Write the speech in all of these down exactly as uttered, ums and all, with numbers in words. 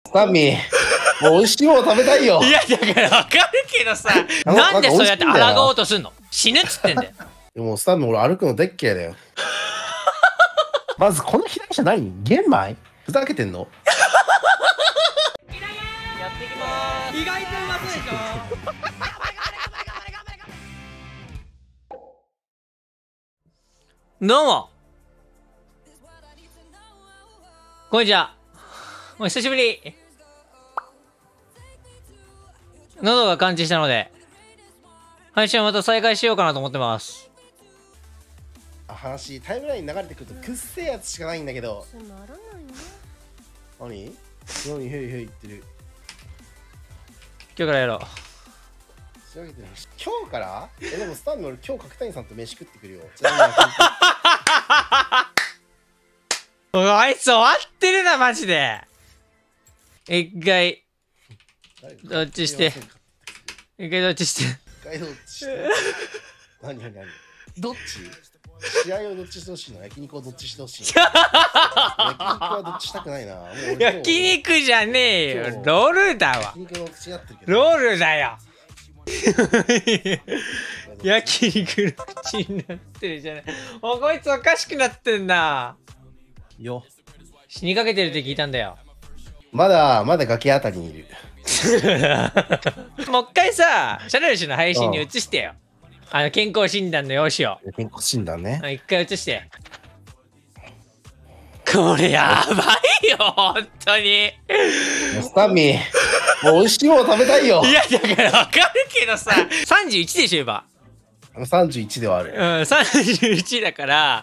スタミー、もう美味しいもの食べたいよ。 いやだからわかるけどさ、なんでそうやって抗おうとすんの。死ぬっつってんだよ。 でもスタミー、俺歩くのでっけえだよ。まずこの左者何？玄米？ふざけてんの？ やっていきまーす。意外とうまそうでしょ。どうもこんにちは。お久しぶり。喉が完治したので配信をまた再開しようかなと思ってます。 話タイムラインに流れてくるとくっせえやつしかないんだけど。何？何ふいふいふい言ってる。 今日からやろう。 仕上げてる。今日から？え、でもスタンド俺今日角谷さんと飯食ってくるよ。ちなみにあいつ終わってるなマジで。一回どっちして。一回どっちして。 一回どっちして。何何何どっち？試合をどっちしてほしいの？焼肉をどっちしてほしいの？焼肉はどっちしたくないな。もう焼肉じゃねえよ。ロールだわ。 焼肉の口になってるけど。 ロールだよ。焼肉の口になってるじゃない。おこいつおかしくなってんな。 よ。 死にかけてるって聞いたんだよ。 まだまだ崖あたりにいる。 もう一回さ、シャルル氏の配信に移してよ。あの健康診断の用紙を。 健康診断ね。 一回移して。これやばいよ、本当に。 スタミー、もう美味しいもの食べたいよ。 いや、だからわかるけどさ、さんじゅういちでしょ、今。 さんじゅういちではある。 うん、さんじゅういちだから、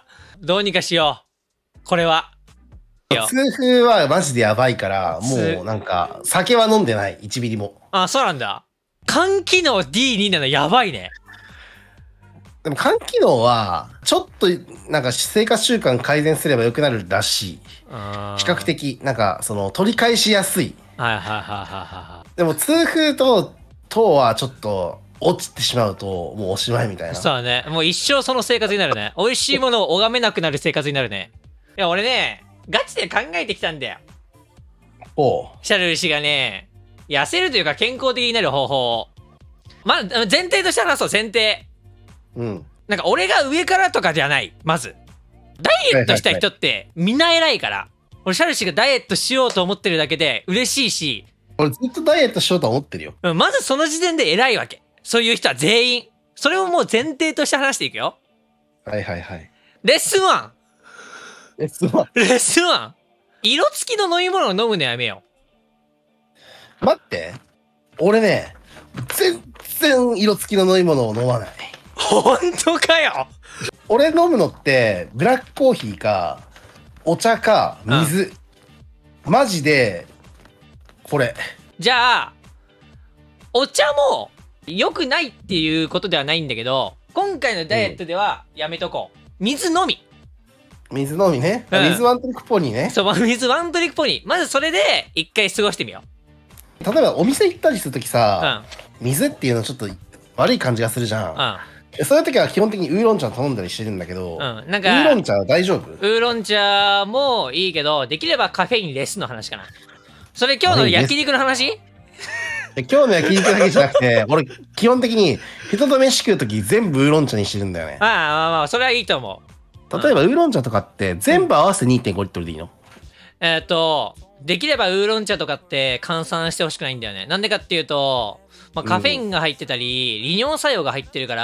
どうにかしよう。これは。 痛風はマジでやばいから、もうなんか、酒は飲んでない、いちミリも。 あ、そうなんだ。肝機能 ディーに なのやばいね。 でも肝機能は、ちょっと、なんか生活習慣改善すれば良くなるらしい。比較的、なんか、その、取り返しやすい。 はいはいはいはいはい。 でも、痛風と、糖はちょっと、落ちてしまうと、もうおしまいみたいな。 そうだね。もう一生その生活になるね。美味しいものを拝めなくなる生活になるね。いや、俺ね、ガチで考えてきたんだよ。 おう。 シャルル氏がね、痩せるというか健康的になる方法を。まあ、前提として話そう、前提。 うん。 なんか俺が上からとかじゃない、まず。ダイエットした人ってみんな偉いから。俺、シャルル氏がダイエットしようと思ってるだけで嬉しいし。 俺ずっとダイエットしようと思ってるよ。 まずその時点で偉いわけ。そういう人は全員。それをもう前提として話していくよ。 はいはいはい。 レッスンワン。 レッスンワン。 レッスンワン。色付きの飲み物を飲むのやめよう。待って。俺ね、全然色付きの飲み物を飲まない。 ほんとかよ。 俺飲むのって、ブラックコーヒーか、お茶か、水。うん、マジで、これ。 じゃあ、お茶も良くないっていうことではないんだけど、今回のダイエットではやめとこう。うん、水のみ。 水飲みね。うん、水ワントリックポニーね。 そう、水ワントリックポニー。まずそれで一回過ごしてみよう。例えばお店行ったりするときさ、うん、水っていうのちょっと悪い感じがするじゃん。うん、そういう時は基本的にウーロン茶頼んだりしてるんだけど、うん、なんかウーロン茶は大丈夫？ ウーロン茶もいいけど、できればカフェインレスの話かな。それ今日の焼肉の話？ 今日の焼肉だけじゃなくて、俺基本的に人と飯食うとき全部ウーロン茶にしてるんだよね。 ああまあまあ、それはいいと思う。 例えばウーロン茶とかって全部合わせて にてんごリットルでいいの？ えっと、できればウーロン茶とかって換算してほしくないんだよね。なんでかっていうと、まあ、カフェインが入ってたり、うん、利尿作用が入ってるから、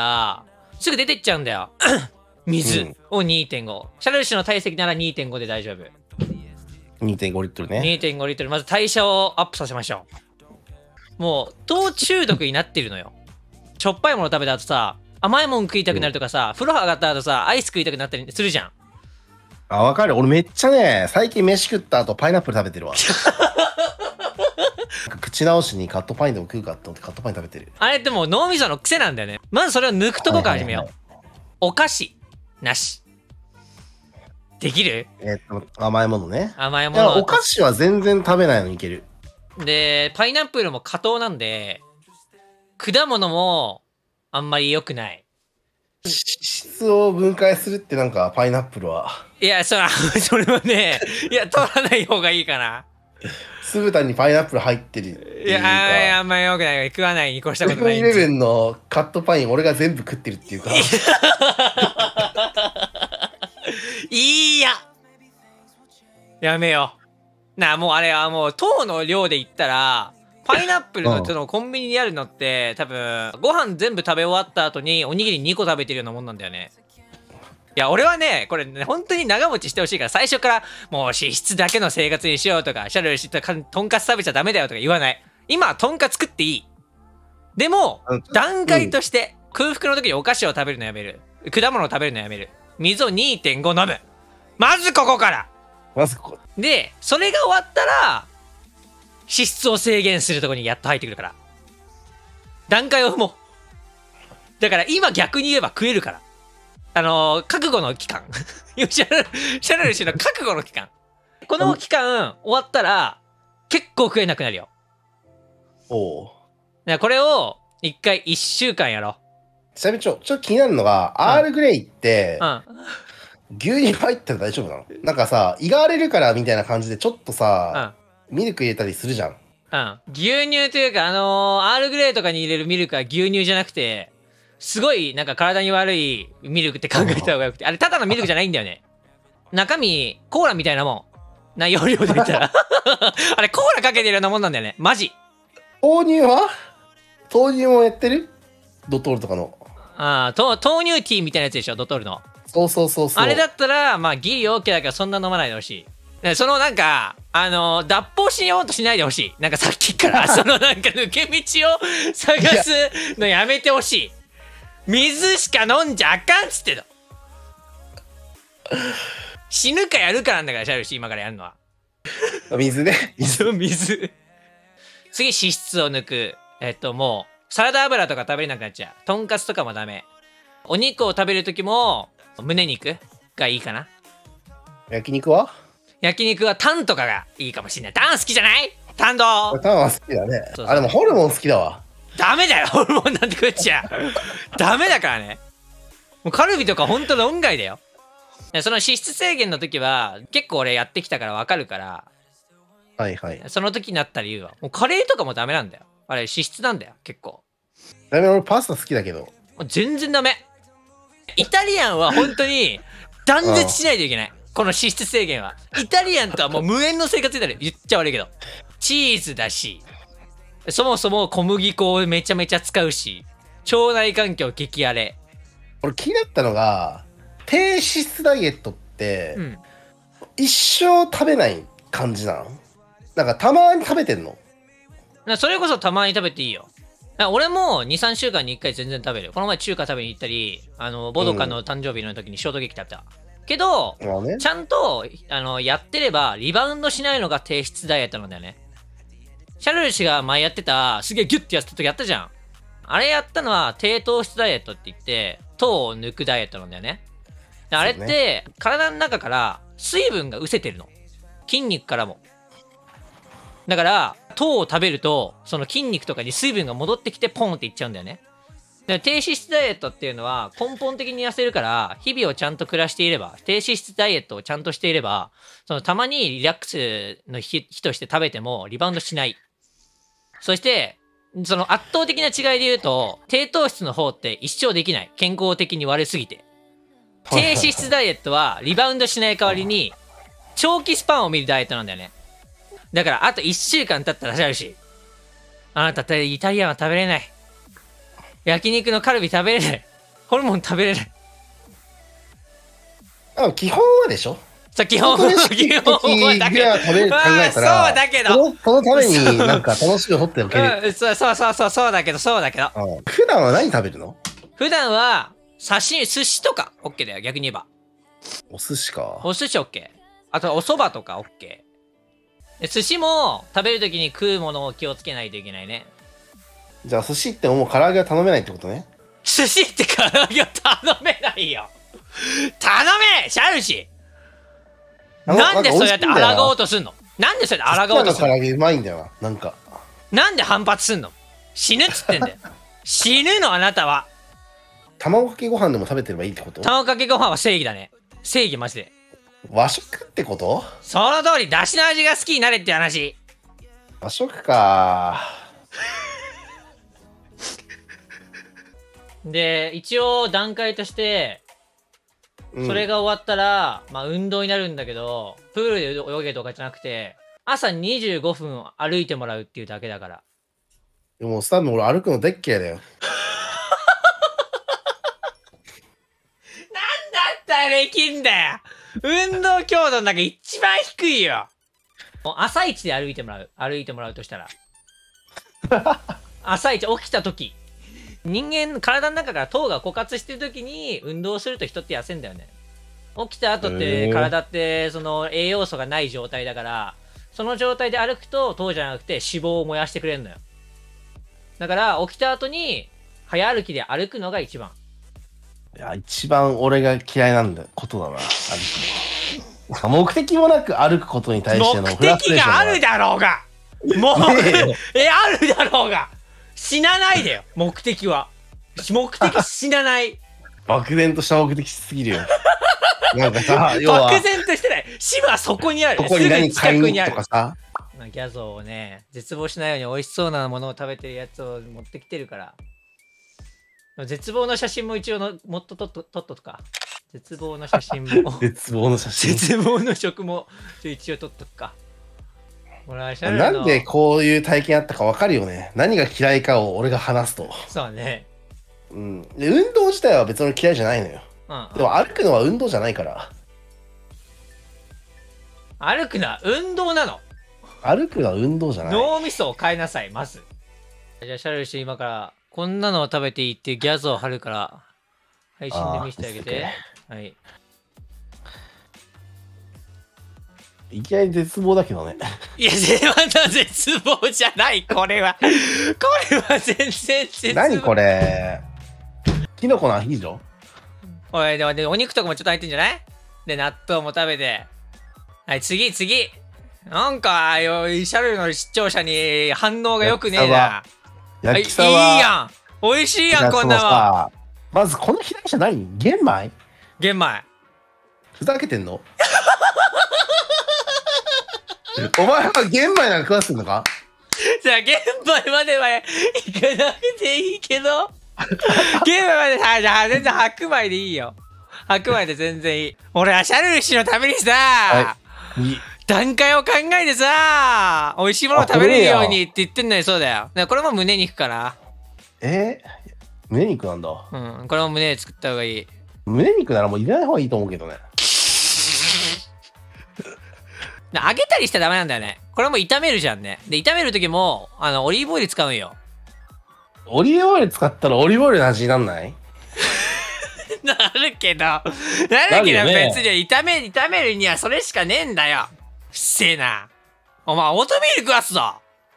すぐ出てっちゃうんだよ。水を にてんご。シャルル氏の体積なら にてんご で大丈夫。 にてんごリットルね。 にてんごリットル。まず代謝をアップさせましょう。もう、糖中毒になってるのよ。しょっぱいもの食べた後さ、甘いもん食いたくなるとかさ、うん、風呂上がった後さ、アイス食いたくなったりするじゃん。 あ、わかる。俺めっちゃね、最近飯食った後パイナップル食べてるわ。口直しにカットパインでも食うかって思ってカットパイン食べてる。 あれってもう脳みその癖なんだよね。まずそれを抜くとこから始めよう。はいはいはい、お菓子なし。できる？ えー、っと甘いものね。 甘いもの。 お菓子は全然食べないのにいける。 で、パイナップルも果糖なんで、果物もあんまり良くない。 脂質を分解するってなんかパイナップルは。 いや、そら、それはね、いや、取らない方がいいかな。 酢豚にパイナップル入ってるっていうか。 いやあんまよくないよ。食わないに越したことない。 セブンイレブンのカットパイン俺が全部食ってるっていうか。 いいややめよう。なあ、もうあれはもう糖の量で言ったら、パイナップルのそのコンビニにあるのって多分ご飯全部食べ終わった後におにぎりにこ食べてるようなもんなんだよね。いや俺はねこれね本当に長持ちしてほしいから、最初からもう脂質だけの生活にしようとか、シャルル知ったとんかつ食べちゃダメだよとか言わない。今はとんかつ食っていい。でも段階として空腹の時にお菓子を食べるのやめる、果物を食べるのやめる、水を にてんご 飲む。まずここからまずここで、それが終わったら脂質を制限するところにやっと入ってくるから、段階を踏もう。だから今逆に言えば食えるから、あのー、覚悟の期間シャルシャルル氏の覚悟の期間、この期間終わったら結構食えなくなるよ。 おお。 これを一回いっしゅうかんやろう。 ちなみにちょちょっと気になるのが、うん、アールグレイって、うん、牛乳入ったら大丈夫なの？なんかさ、胃が荒れるからみたいな感じでちょっとさ、うん、ミルク入れたりするじゃん。 うん。牛乳というか、あのー、アールグレイとかに入れるミルクは牛乳じゃなくて、すごいなんか体に悪いミルクって考えた方がよくて、あれただのミルクじゃないんだよね。中身コーラみたいなもん。な容量で言ったらあれコーラかけてるようなもんなんだよね、マジ。 豆乳は豆乳もやってる？ドトールとかの。 ああ、豆乳ティーみたいなやつでしょ、ドトールの。 そうそうそうそう。 あれだったらまあギリ OK だからそんな飲まないでほしい。そのなんかあのー、脱法しようとしないでほしい。なんかさっきからそのなんか抜け道を探すのやめてほしい。水しか飲んじゃあかんっつっての。死ぬかやるかなんだから、シャルシ今からやるのは。 水ね。 水水。次脂質を抜く。えっともうサラダ油とか食べれなくなっちゃう。とんかつとかもダメ。お肉を食べる時も胸肉がいいかな。 焼肉は？ 焼肉はタンとかがいいかもしれない。タン好きじゃない？タンドタンは好きだね。そうそう、あ、でもホルモン好きだわ。 ダメだよ、ホルモンなんて食っちゃう。ダメだからね。もうカルビとかほんと論外だよ。その脂質制限の時は結構俺やってきたから分かるから。 はいはい。 その時になったら言うわ。もうカレーとかもダメなんだよ。あれ脂質なんだよ、結構。 ダメ、俺パスタ好きだけど。 全然ダメ。イタリアンは本当に断絶しないといけない。この脂質制限は。イタリアンとはもう無縁の生活になる。言っちゃ悪いけど。チーズだし、そもそも小麦粉をめちゃめちゃ使うし、腸内環境激荒れ。 俺気になったのが、低脂質ダイエットって、うん、一生食べない感じなの？なんかたまに食べてんの？ それこそたまに食べていいよ。俺もにさんしゅうかんにいっかい全然食べる。この前中華食べに行ったり、あのボドカの誕生日の時にショートケーキ食べた。けど、うんね、ちゃんとあのやってればリバウンドしないのが低質ダイエットなんだよね。シャルル氏が前やってたすげえギュッてやった時やったじゃん。あれやったのは低糖質ダイエットって言って糖を抜くダイエットなんだよね。あれって、ね、体の中から水分が失せてるの。筋肉からも。だから糖を食べるとその筋肉とかに水分が戻ってきてポンっていっちゃうんだよね。で低脂質ダイエットっていうのは根本的に痩せるから、日々をちゃんと暮らしていれば、低脂質ダイエットをちゃんとしていれば、そのたまにリラックスの日として食べてもリバウンドしない。そしてその圧倒的な違いで言うと、低糖質の方って一生できない。健康的に悪すぎて。低脂質ダイエットはリバウンドしない代わりに長期スパンを見るダイエットなんだよね。だからあといっしゅうかん経ったらしゃるし、あなたってイタリアンは食べれない、焼肉のカルビ食べれない、ホルモン食べれない。 あ、基本はでしょ。 そう、基本は基本はだけど、 食べる考えたら、 そうだけど、 そのためになんか楽しく掘っておける、 うん、そうそうそうそうそうだけどそうだけど、 うん、普段は何食べるの？ 普段は刺身、寿司とか OK だよ。逆に言えばお寿司か。 お寿司 OK。 あとお蕎麦とか OK。 寿司も食べるときに食うものを気をつけないといけないね。 じゃあ寿司ってもう唐揚げは頼めないってことね。 寿司って唐揚げは頼めないよ。頼めシャルシ。なんでそうやって抗おうとすんの？なんでそうやって抗おうとすんの？ 唐揚げうまいんだよな。なんかなんで反発すんの？死ぬっつってんだよ。死ぬのあなたは。 卵かけご飯でも食べてればいいってこと？ 卵かけご飯は正義だね。正義マジで。 和食ってこと？ その通り、だしの味が好きになれって話。 和食か。 で、一応段階として、それが終わったら、うん、まあ運動になるんだけど、プールで泳げとかじゃなくて、朝にじゅうごふん歩いてもらうっていうだけだから。 でも、スタンド俺歩くのでっけえだよ。なんだったらできんだよ。運動強度なんか一番低いよ。もう朝一で歩いてもらう。歩いてもらうとしたら。朝一起きた時。人間、体の中から糖が枯渇してる時に運動すると人って痩せんだよね。起きた後って体ってその栄養素がない状態だから、その状態で歩くと糖じゃなくて脂肪を燃やしてくれるのよ。だから起きた後に早歩きで歩くのが一番。 いや、一番俺が嫌いなんだことだな、歩くの。目的もなく歩くことに対してのフラストレーション。目的があるだろうがもう、ね、え、あるだろうが死なないでよ、目的は。目的死なない。 漠然とした目的しすぎるよ。なんかさ、要は漠然としてない。死はそこにある。 ここに何買いにとかさ。 ギャゾーをね、絶望しないように美味しそうなものを食べてるやつを持ってきてるから。絶望の写真も一応のもっと撮っと撮っとくか。絶望の写真も。 絶望の写真。 絶望の食も一応撮っとくか。 なんでこういう体験あったか分かるよね。何が嫌いかを俺が話すと。 そうね。 うん。で、運動自体は別に嫌いじゃないのよ。うんうん、でも歩くのは運動じゃないから。 歩くのは運動なの。 歩くのは運動じゃない。 脳みそを変えなさい、まず。じゃあ、シャルシー今から、こんなのを食べていいっていうギャズを貼るから、配信で見せてあげて。はい。 いきなり絶望だけどね。 いや、まだ絶望じゃない、これは。これは全然絶望。 何これ。キノコのアヒージョ？ おい、でも、でお肉とかもちょっと入ってんじゃない？で、納豆も食べて。はい、次、次。なんか、よ、シャルの視聴者に反応が良くねえな。 焼きそば。 いいやん。美味しいやん、こんなの。 まず、この左者何？玄米？ 玄米。 ふざけてんの？お前は玄米なんか食わすのか？ じゃあ、玄米まではいかなくていいけど。玄米までさ、じゃあ全然白米でいいよ。白米で全然いい。俺はシャルル氏のためにさ、はい、段階を考えてさ、美味しいものを食べれるようにって言ってんのにそうだよ。これも胸肉かな。 えー、胸肉なんだ。 うん、これも胸で作った方がいい。 胸肉ならもう入れない方がいいと思うけどね。 揚げたりしちゃダメなんだよね。これも炒めるじゃんね。で、炒める時も、あの、オリーブオイル使うんよ。 オリーブオイル使ったらオリーブオイルの味になんない？ なるけど、なるけど別に炒め、炒めるにはそれしかねえんだよ。うっせえな。お前、オートミール食わすぞ。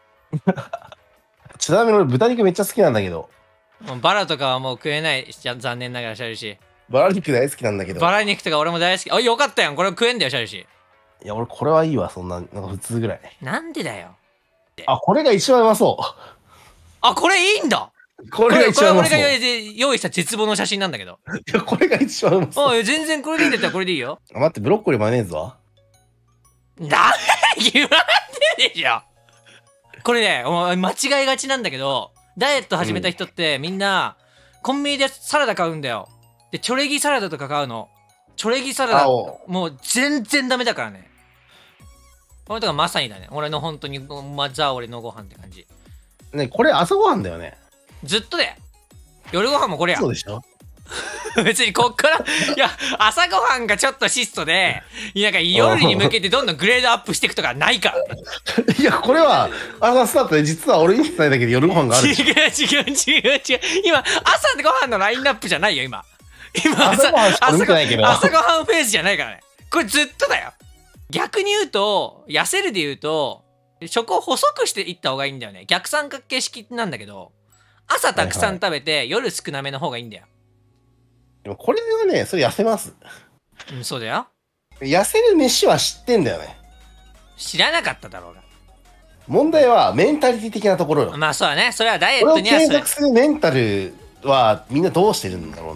ちなみに俺豚肉めっちゃ好きなんだけど。 バラとかはもう食えないし、残念ながらシャルシー。 バラ肉大好きなんだけど。 バラ肉とか俺も大好き。あ、よかったやん。これ食えんだよ、シャルシー。 いや、俺これはいいわ、そんな、なんか普通ぐらい。 なんでだよ。 あ、これが一番うまそう。 あ、これいいんだ。 これが一番うまそう。 これが俺が用意した絶望の写真なんだけど。 いや、これが一番うまそう。 あ、全然これでいいんだったらこれでいいよ。 あ、待って、ブロッコリーマヨネーズは？ ダメ言われてるでしょ。これね、間違いがちなんだけど、ダイエット始めた人ってみんな、コンビニでサラダ買うんだよ。で、チョレギサラダとか買うの。チョレギサラダ、もう全然ダメだからね。これとかまさにだね。俺の本当に、ま、ザ俺のご飯って感じ。 ね、これ朝ごはんだよね。 ずっとで。夜ご飯もこれや。 そうでしょ？ 別にこっから、いや、朝ごはんがちょっと質素で、なんか夜に向けてどんどんグレードアップしていくとかないからね。 いや、これは、朝スタートで実は俺に伝えだけど夜ご飯がある。 違う違う違う違う。今、朝ごはんのラインナップじゃないよ、今。今、 朝ごはんしか見てないけど。 朝ごはんフェーズじゃないからね。これずっとだよ。逆に言うと、痩せるで言うと、食を細くしていった方がいいんだよね。逆三角形式なんだけど、朝たくさん食べて、はいはい、夜少なめの方がいいんだよ。 でもこれはね、それ痩せます。 うん、そうだよ。 痩せる飯は知ってんだよね。 知らなかっただろうが。 問題はメンタリティ的なところよ。 まあそうだね。それはダイエットにはこれを継続するメンタルはみんなどうしてるんだろうなって。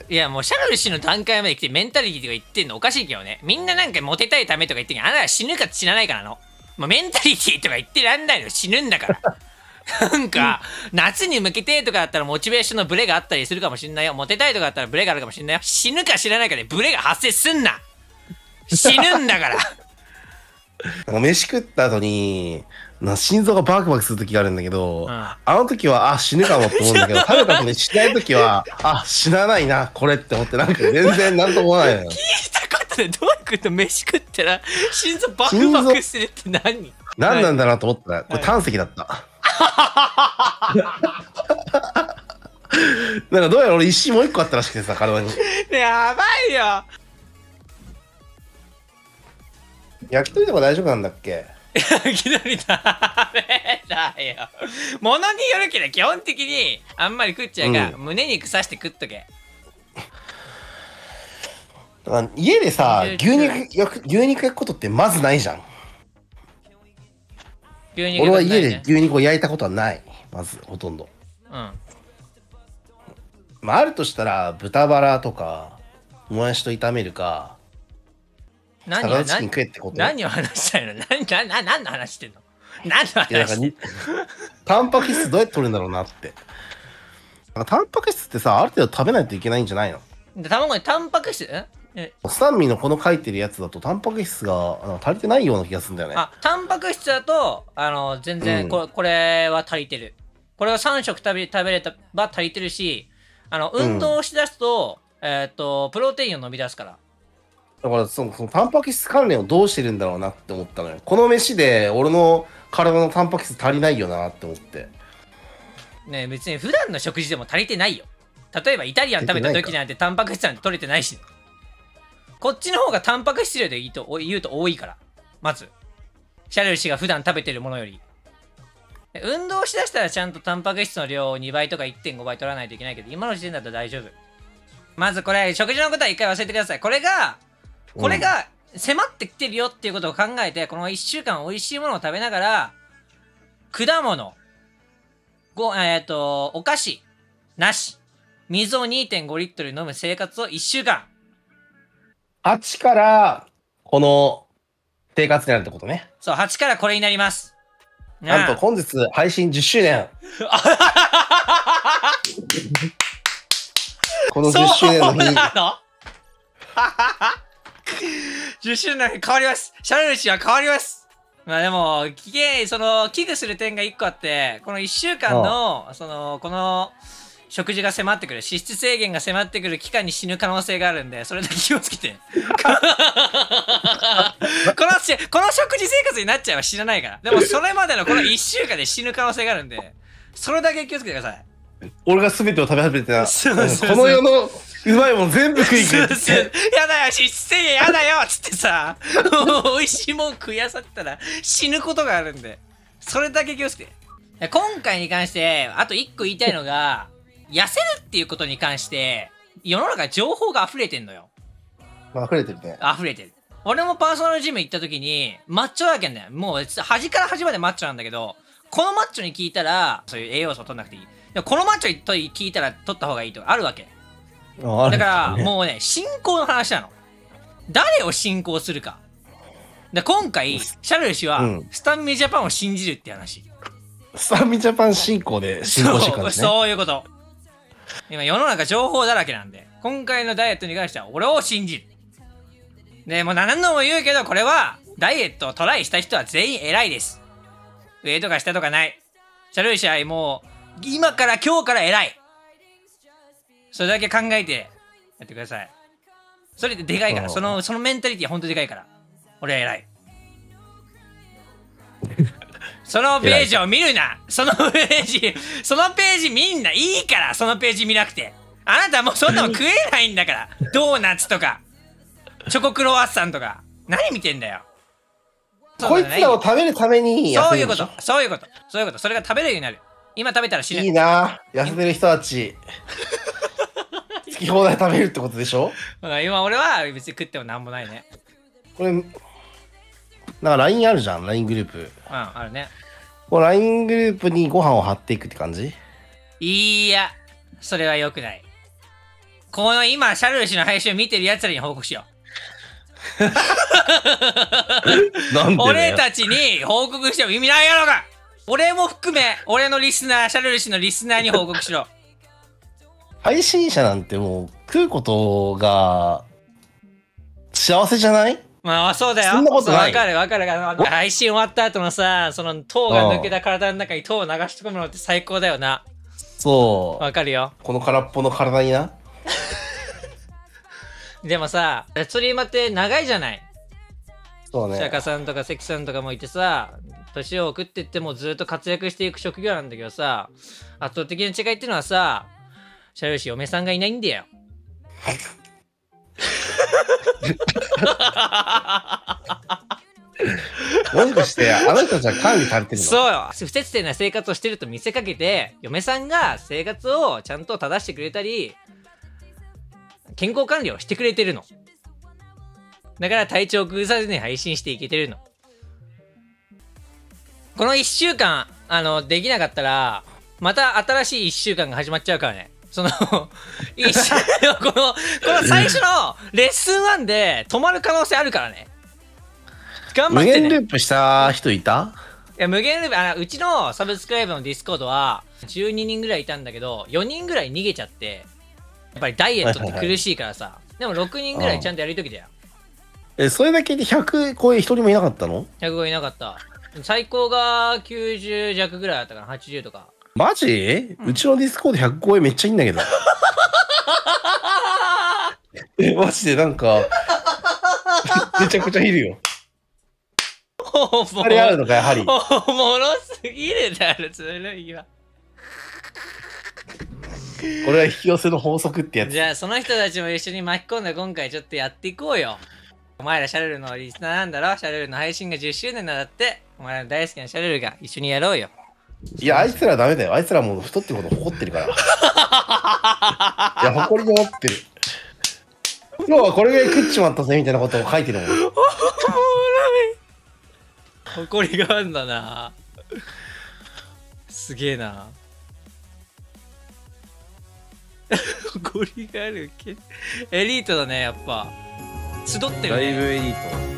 いやもうシャルル氏の段階まで来てメンタリティとか言ってんのおかしいけどね。みんななんかモテたいためとか言ってんけど、あなたは死ぬか死なないからの。もうメンタリティとか言ってらんないの、死ぬんだから。なんか、夏に向けてとかだったらモチベーションのブレがあったりするかもしんないよ。モテたいとかだったらブレがあるかもしんないよ。死ぬか死なないかでブレが発生すんな。死ぬんだから。 なんか飯食った後に、な心臓がバクバクする時があるんだけど、うん、あの時はあ死ぬかもって思うんだけど食べた後にしない時はあ死なないなこれって思って、なんか全然なんともないのよ。 聞いたことでどういうこと飯食ったら心臓バクバクするって何何なんだなと思ったらこれ胆石だった。なんかどうやら俺石もう一個あったらしくてさ体に。 やばいよ。 焼き鳥とか大丈夫なんだっけ？ 焼き鳥ダメだよ。ものによるけど基本的にあんまり食っちゃうから、うん、胸肉刺して食っとけ。 家でさ牛肉焼く牛肉焼くことってまずないじゃん。牛肉俺は家で牛肉を焼いたことはない。まずほとんど。うん。まああるとしたら豚バラとかもやしと炒めるか。 何を何何を話したいの？何何何の話してんの？何の話してんの？ タンパク質どうやって取るんだろうなって。なんかタンパク質ってさある程度食べないといけないんじゃないの？ で卵にタンパク質？ えスタンミーのこの書いてるやつだとタンパク質があの足りてないような気がするんだよね。 あタンパク質だとあの全然これ、うん、これは足りてる。これをさん食食べ食べれば足りてるし、あの運動をしだすと、うん、えっとプロテインを飲み出すから。 だからそのそのタンパク質関連をどうしてるんだろうなって思ったのよ。この飯で俺の体のタンパク質足りないよなって思って。 ねえ別に普段の食事でも足りてないよ。例えばイタリアン食べた時なんてタンパク質なんて取れてないし。こっちの方がタンパク質量でいいと言うと多いから。まずシャルル氏が普段食べてるものより。運動しだしたらちゃんとタンパク質の量をにばいとか いってんご 倍取らないといけないけど、今の時点だったら大丈夫。まずこれ食事のことは一回忘れてください。これがこれが迫ってきてるよっていうことを考えて、このいっしゅうかん美味しいものを食べながら、果物、ごえっと、お菓子、なし、水を にてんごリットル飲む生活をいっしゅうかん。はちからこの生活になるってことね。 そう、はちからこれになります。 なんと本日配信じゅっしゅうねん。このじゅっしゅうねんの日に。 じゅっしゅうねん変わります。シャルル氏は変わります。まあでも、危険、その、危惧する点がいっこあって、このいっしゅうかんの、その、この、食事が迫ってくる、脂質制限が迫ってくる期間に死ぬ可能性があるんで、それだけ気をつけて。この、この食事生活になっちゃえば死なないから。でも、それまでのこのいっしゅうかんで死ぬ可能性があるんで、それだけ気をつけてください。 俺が全てを食べ始めてな、この世のうまいもん全部食い食いってやだよ脂質制限やだよっつってさ美味しいもん食いあさったら死ぬことがあるんで、それだけ気をつけて。今回に関してあといっこ言いたいのが痩せるっていうことに関して世の中情報が溢れてんのよ。 溢れてるね。 溢れてる。俺もパーソナルジム行った時にマッチョだけんだよ。もう端から端までマッチョなんだけど、このマッチョに聞いたらそういう栄養素を取んなくていい。でもこのマッチョと聞いたら取った方がいいとかあるわけ。 ああだからもうね信仰の話なの。誰を信仰するか。で今回シャルル氏はスタンミジャパンを信じるって話。 うん、スタンミジャパン信仰で信仰してる感じね。 そう、そういうこと。今世の中情報だらけなんで、今回のダイエットに関しては俺を信じる。でもう何度も言うけど、これはダイエットをトライした人は全員偉いです。上とか下とかない。シャルル氏はもう今から今日から偉い。それだけ考えてやってください。それってでかいから、そのそのメンタリティは本当でかいから。俺は偉い。そのページを見るな。そのページそのページ見んな。いいからそのページ見なくて。あなたもうそんなの食えないんだから。ドーナツとかチョコクロワッサンとか何見てんだよ。 こいつらを食べるために痩せるでしょ。そういうことそういうことそういうこと。それが食べれるようになる。今食べたら死ぬ。 いいな痩せてる人たち好き放題食べるってことでしょ。 今俺は別に食ってもなんもないね。 これなんか ライン あるじゃん。 ライン グループ。うんあるね。 こう ライン グループにご飯を貼っていくって感じ。 いやそれは良くない。 この今、シャルル氏の配信を見てる奴らに報告しよう。 なんでだよ。 俺たちに報告しても意味ないやろが。俺も含め、俺のリスナー、シャルル氏のリスナーに報告しろ。 配信者なんてもう食うことが幸せじゃない？ まあそうだよ。 そんなことない。 わかるわかる。配信終わった後のさ、その糖が抜けた体の中に糖を流し込むのって最高だよな。 そう。 わかるよ。 この空っぽの体にな。 でもさ、釣り馬って長いじゃない。 そうね。 釈迦さんとか関さんとかもいてさ、年を送ってってもずっと活躍していく職業なんだけどさ、圧倒的な違いっていうのはさ、シャルル氏嫁さんがいないんだよ。 もしかしてあの人たちは管理されてるの？ そうよ。不節制な生活をしてると見せかけて、嫁さんが生活をちゃんと正してくれたり、健康管理をしてくれてるの。だから体調を崩さずに配信していけてるの。このいっしゅうかん、あの、できなかったら、また新しいいっしゅうかんが始まっちゃうからね。その、一週間、この、この最初のレッスンワンで止まる可能性あるからね。頑張ってね。 無限ループした人いた？ いや、無限ループ、あの、うちのサブスクライブのディスコードは、じゅうににんぐらいいたんだけど、よにんぐらい逃げちゃって、やっぱりダイエットって苦しいからさ、でもろくにんぐらいちゃんとやるときだよ。 え、それだけでひゃく超え一人もいなかったの？ ひゃく 超えいなかった。最高がきゅうじゅう弱ぐらいだったかな、はちじゅうとか。 マジ？うん、うちのディスコードひゃく超えめっちゃいいんだけど。え、マジでなんか、めちゃくちゃいるよ。あれあるのか、やはり。 おもろすぎるだろ、ずるいわ。 これは引き寄せの法則ってやつ。 じゃあ、その人たちも一緒に巻き込んで今回ちょっとやっていこうよ。お前らシャルルのリスナーなんだろ？シャルルの配信がじゅっしゅうねんなんだって。お前ら大好きなシャルルが一緒にやろうよ。 いや、あいつらダメだよ。あいつらもう太ってること誇ってるから。いや、誇りに持ってる。今日はこれぐらい食っちまったぜみたいなことを書いてるもん。 誇りがあんだな。すげえな。誇りがあるけエリートだね、やっぱ。集ってるね。 だいぶエリート。